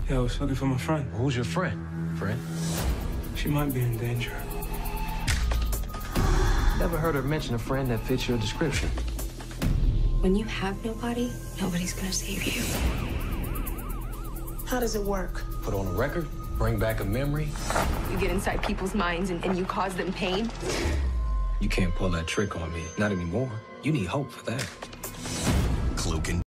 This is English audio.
Yeah, I was looking for my friend. Who's your friend? Friend? She might be in danger. Never heard her mention a friend that fits your description. When you have nobody, nobody's gonna save you. How does it work? Put on a record, bring back a memory. You get inside people's minds and you cause them pain. You can't pull that trick on me. Not anymore. You need hope for that. Cloak and